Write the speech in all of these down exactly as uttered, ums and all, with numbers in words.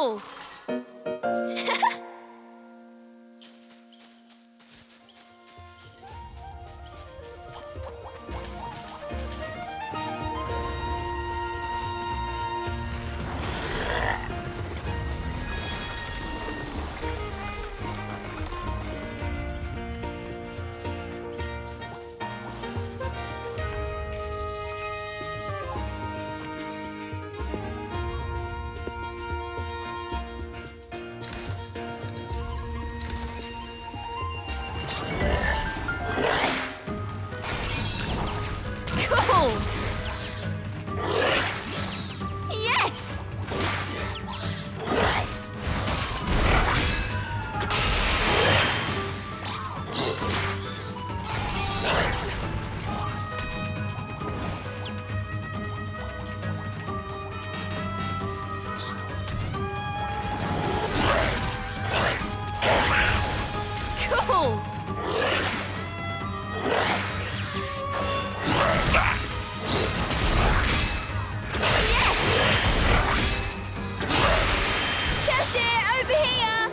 Cool! Yes! Cool! Cheshire, over here!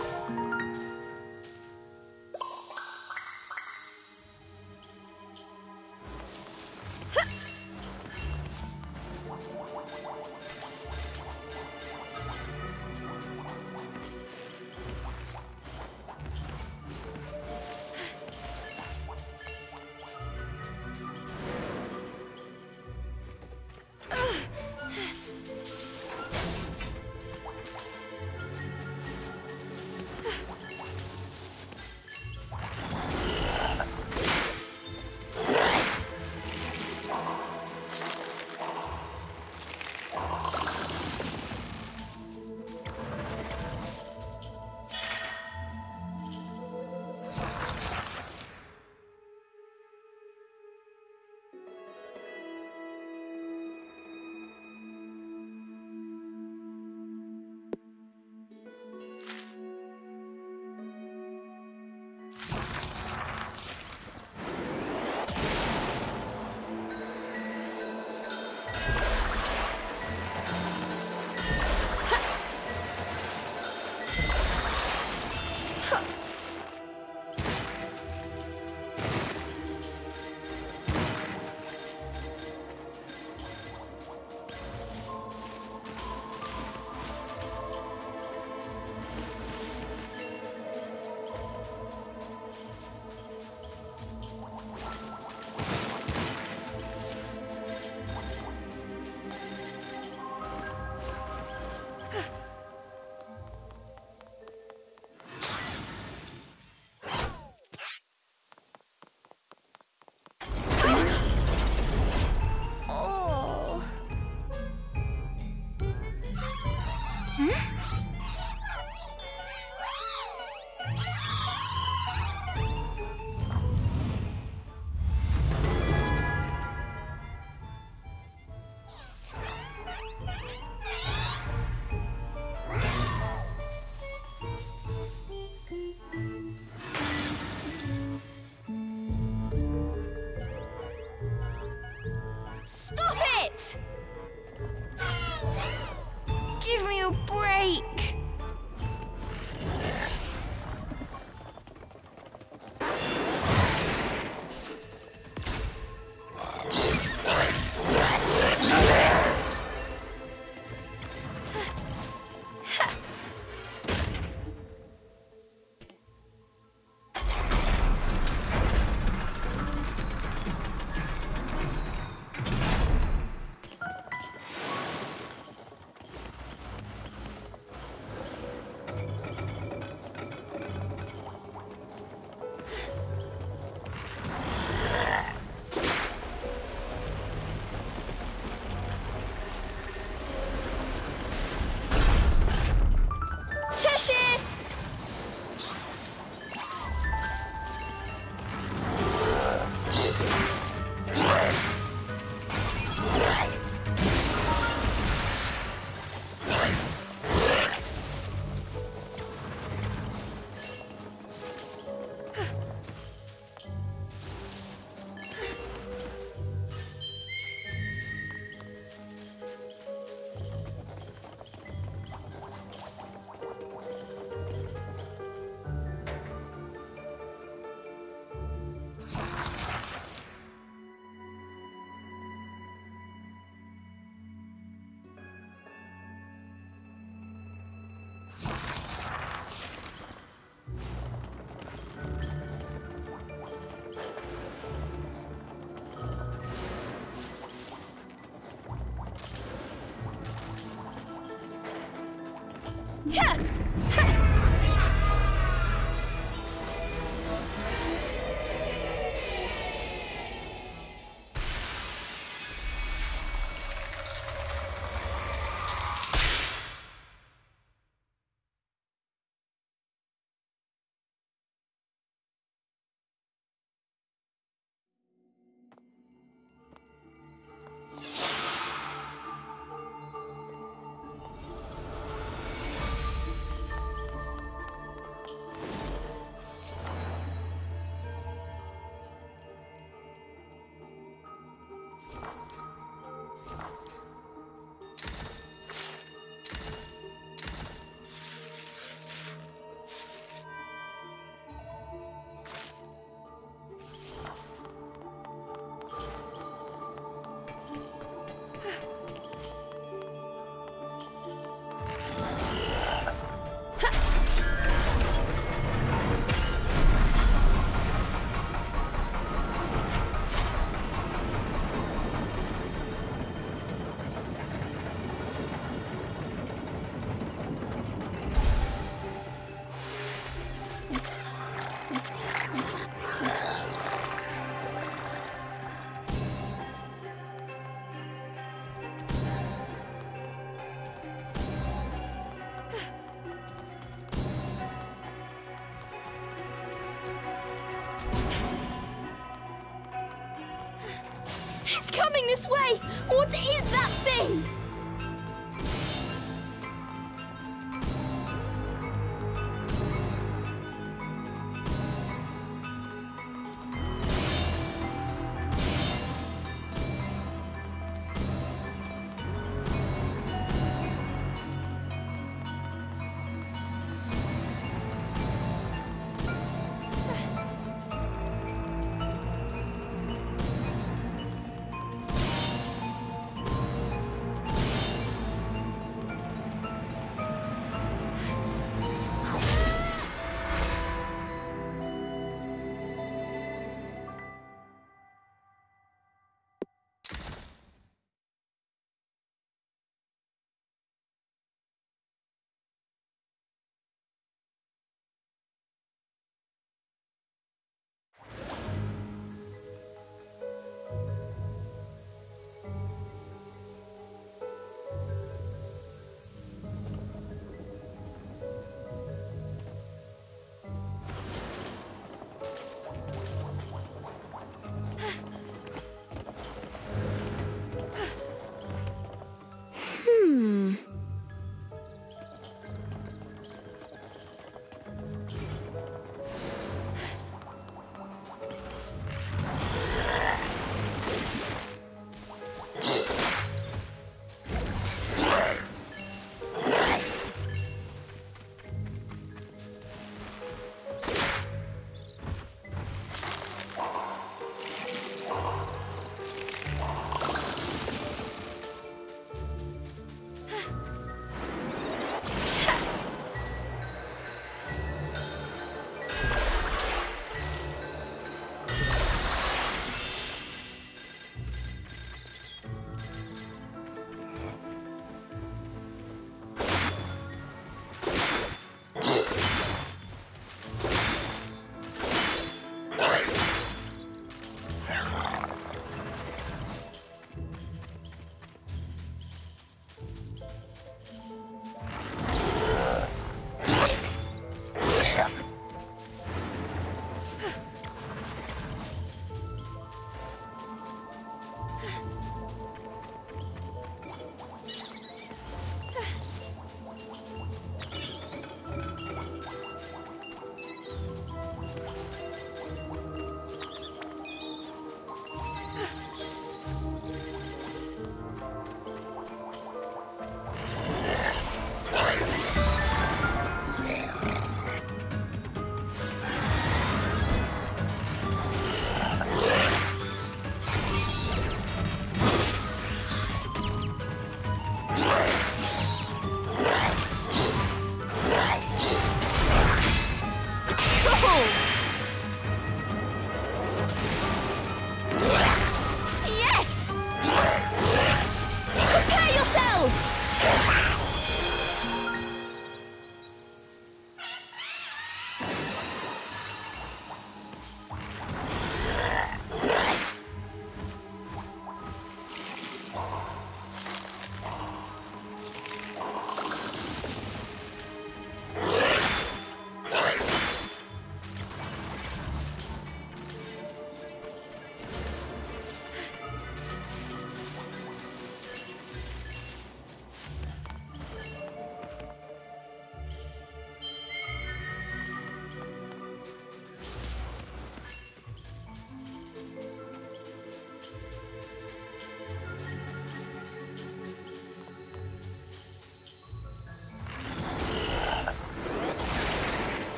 It's coming this way! What is that thing?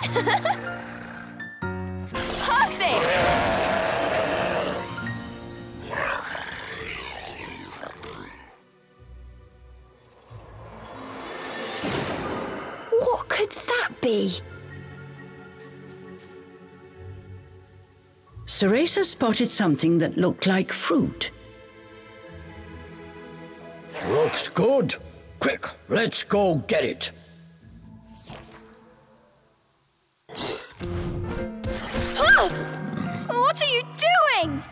Perfect! What could that be? Cereza spotted something that looked like fruit. Looks good. Quick, let's go get it. Ah! What are you doing?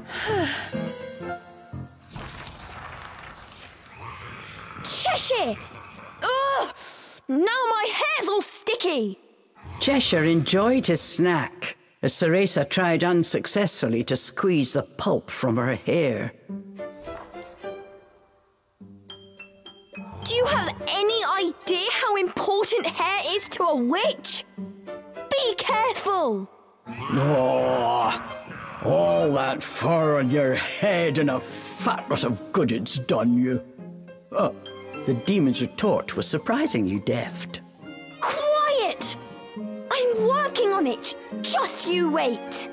Cheshire! Ugh! Now my hair's all sticky! Cheshire enjoyed his snack as Cereza tried unsuccessfully to squeeze the pulp from her hair. Do you have any idea how important hair is to a witch? Be careful! Oh, all that fur on your head and a fat lot of good it's done you. Oh, the demon's retort was surprisingly deft. Quiet! I'm working on it. Just you wait.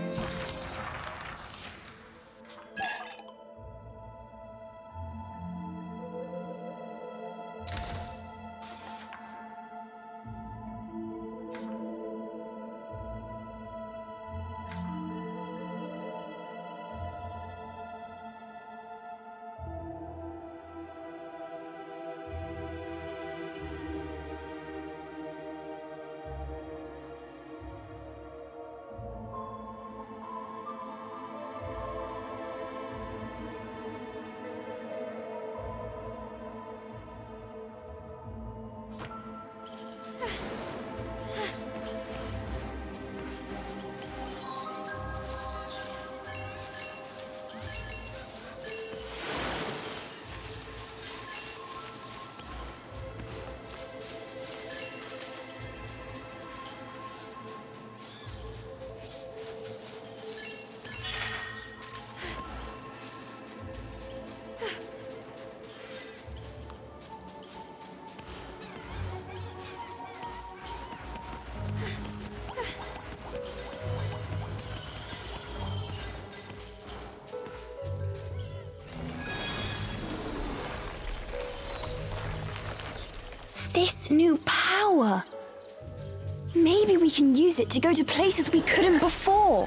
This new power. Maybe we can use it to go to places we couldn't before.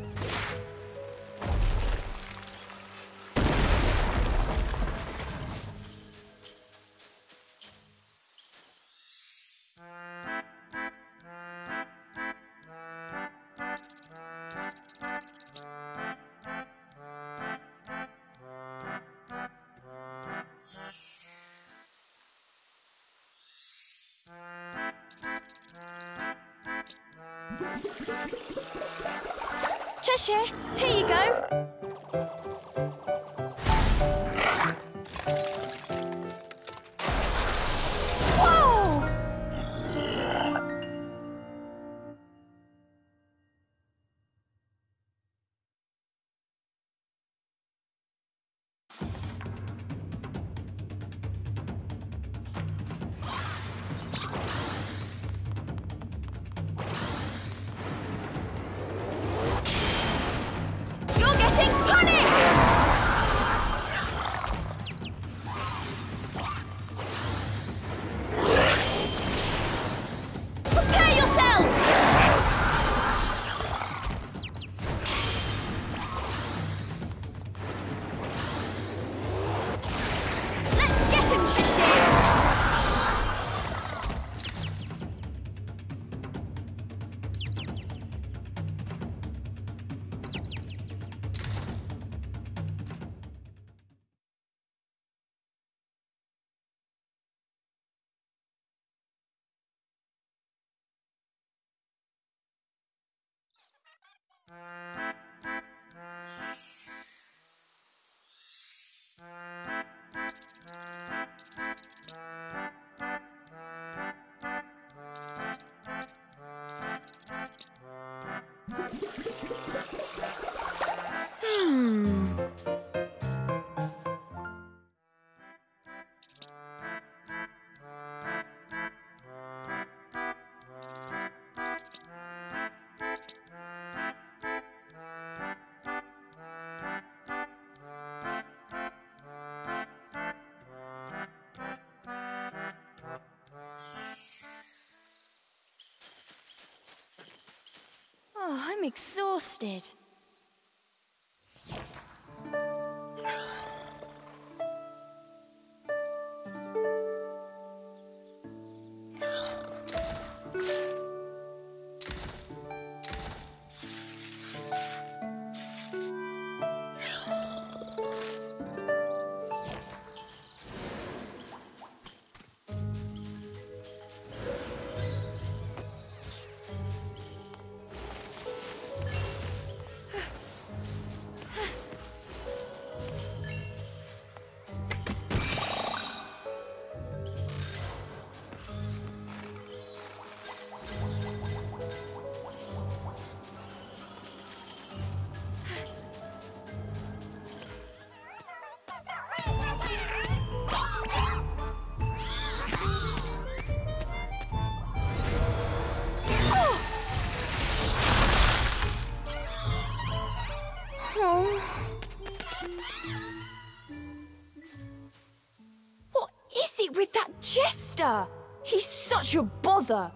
Cheshire, here you go. Whoa! You're getting punished! Prepare yourself! Let's get him, Cheshire! Hmm. Oh, I'm exhausted. What is it with that jester? He's such a bother.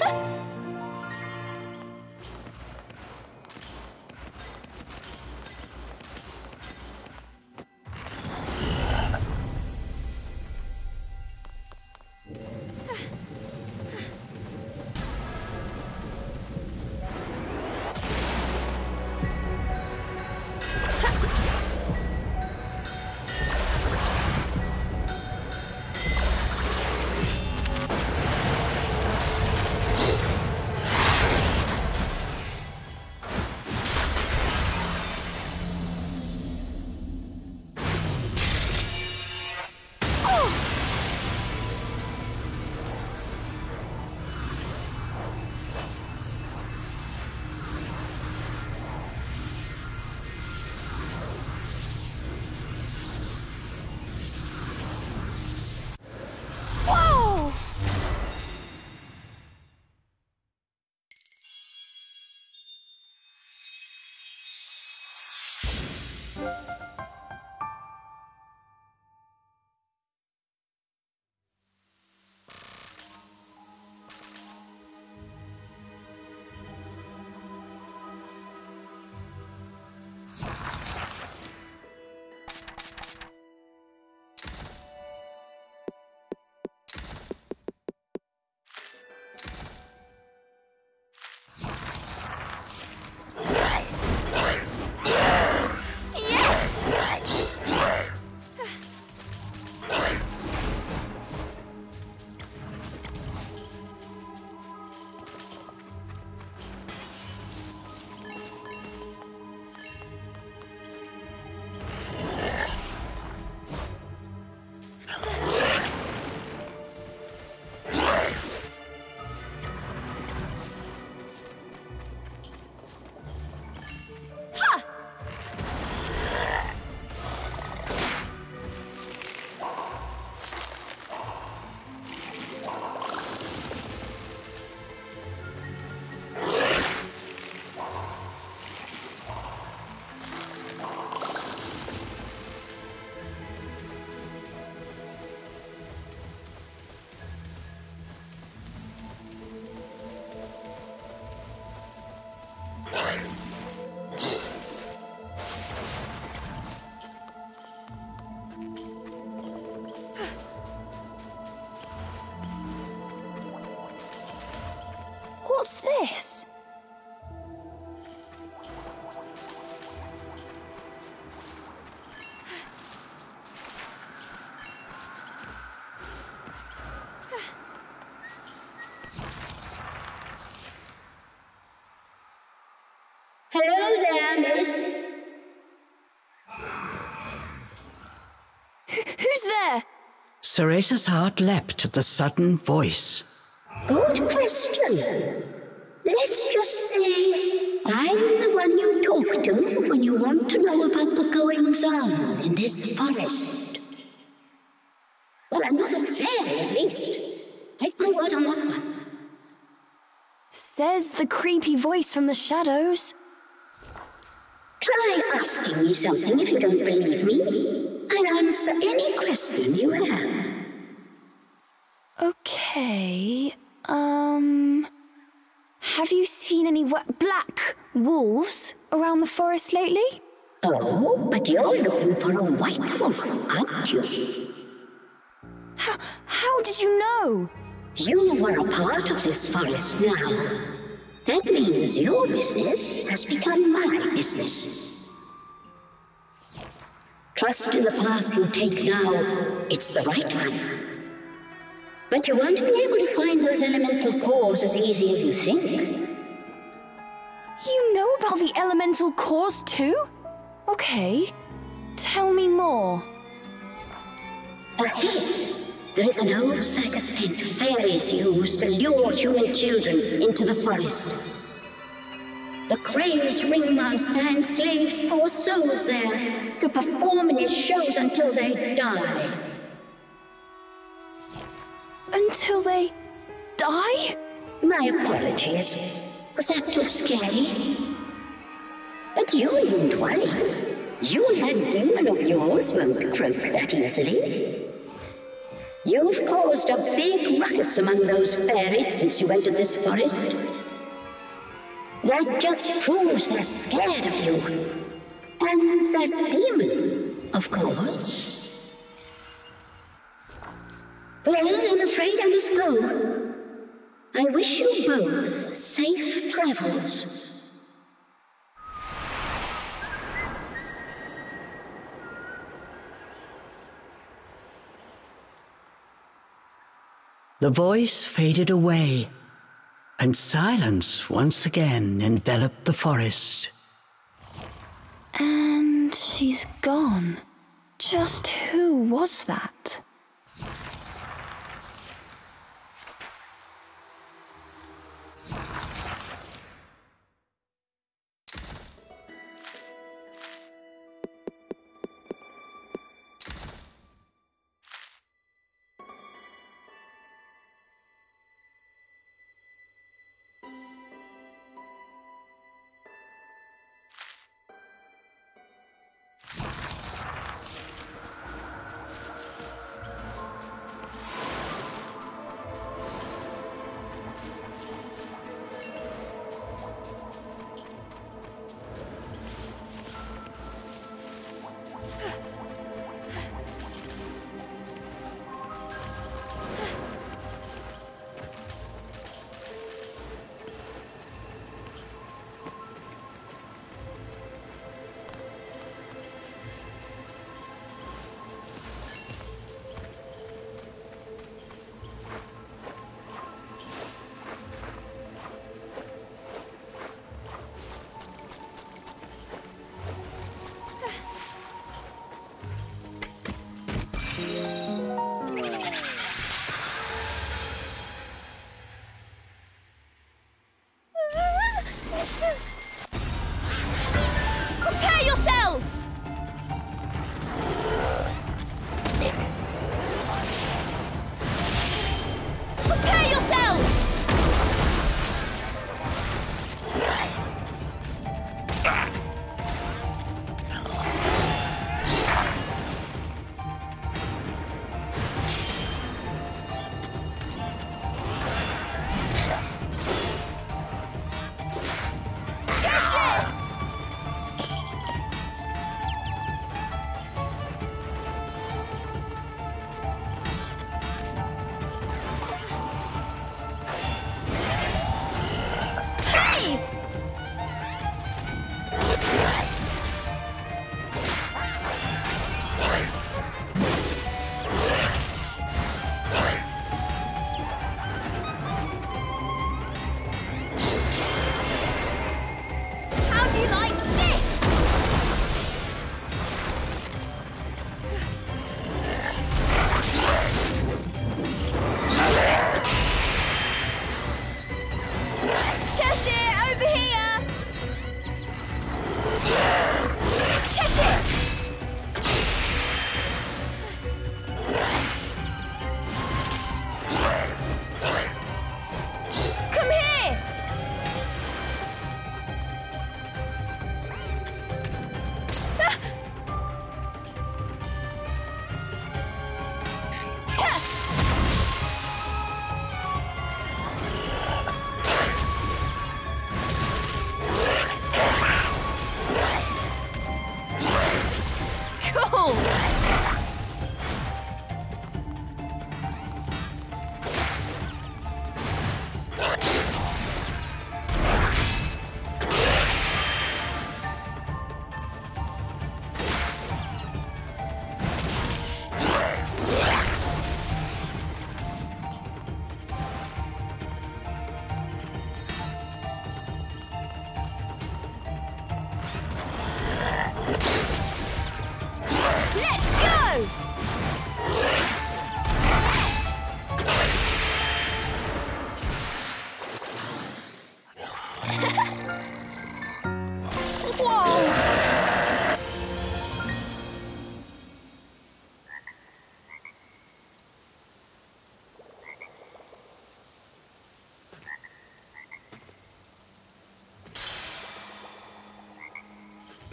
What's this? Hello there, miss. Who's there? Ceresa's heart leapt at the sudden voice. Good question. Let's just say I'm the one you talk to when you want to know about the goings-on in this forest. Well, I'm not a fairy, at least. Take my word on that one. Says the creepy voice from the shadows. Try asking me something if you don't believe me. I'll answer any question you have. Okay, um... have you seen any wa- black wolves around the forest lately? Oh, but you're looking for a white wolf, aren't you? How, how did you know? You were a part of this forest now. That means your business has become my business. Trust in the path you take now. It's the right one. But you won't be able to find those elemental cores as easy as you think. You know about the elemental cores too? Okay, tell me more. Ahead, there is an old circus tent fairies use to lure human children into the forest. The crazed ringmaster enslaves poor souls there to perform in his shows until they die. Until they die? My apologies. Was that too scary? But you needn't worry. You and that demon of yours won't croak that easily. You've caused a big ruckus among those fairies since you entered this forest. That just proves they're scared of you. And that demon, of course. Well, I'm afraid I must go. I wish you both safe travels. The voice faded away, and silence once again enveloped the forest. And she's gone. Just who was that? Prepare yourselves! Prepare yourselves!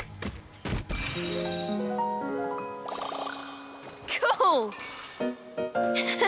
Cool!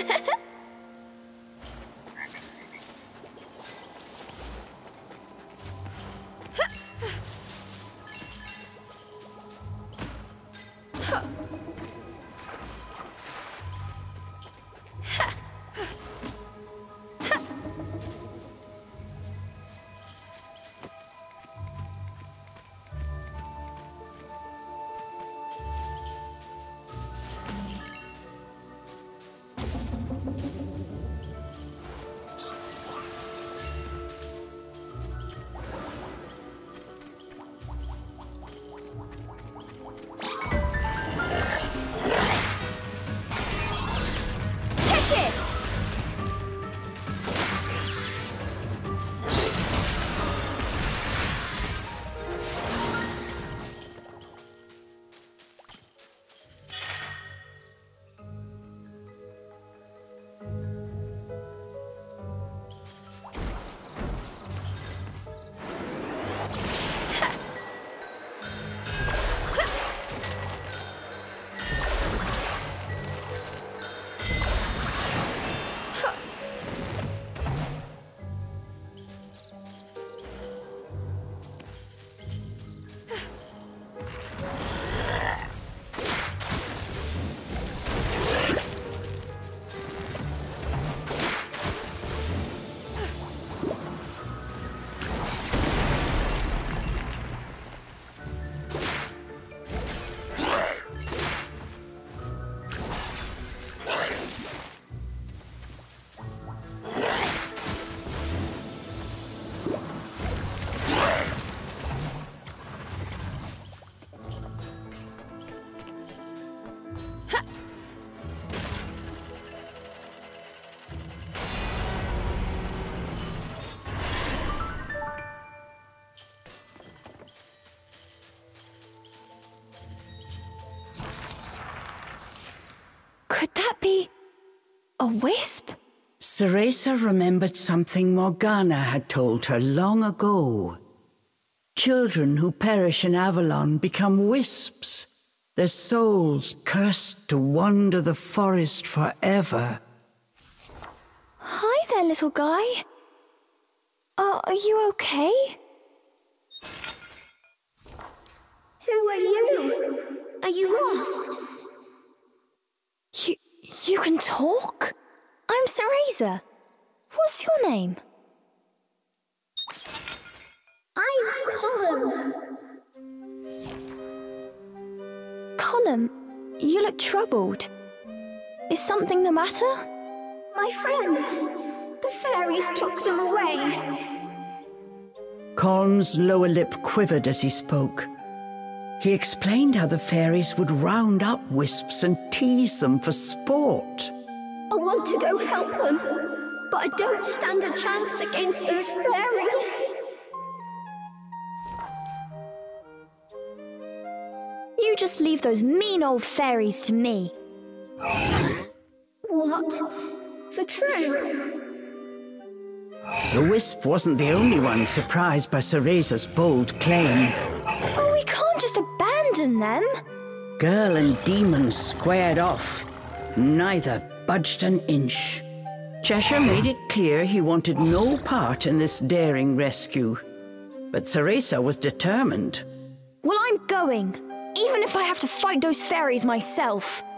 Could that be a wisp? Cereza remembered something Morgana had told her long ago. Children who perish in Avalon become wisps, their souls cursed to wander the forest forever. Hi there, little guy. Uh, are you okay? Who are you? Are you lost? You, you can talk? I'm Cereza. What's your name? I'm Colum. Colum, you look troubled. Is something the matter? My friends. The fairies took them away. Colm's lower lip quivered as he spoke. He explained how the fairies would round up wisps and tease them for sport. I want to go help them, but I don't stand a chance against those fairies. You just leave those mean old fairies to me. What? For true? The wisp wasn't the only one surprised by Cereza's bold claim. Oh, we can't just abandon them. Girl and demon squared off. Neither budged an inch. Cheshire made it clear he wanted no part in this daring rescue. But Cereza was determined. Well, I'm going, even if I have to fight those fairies myself.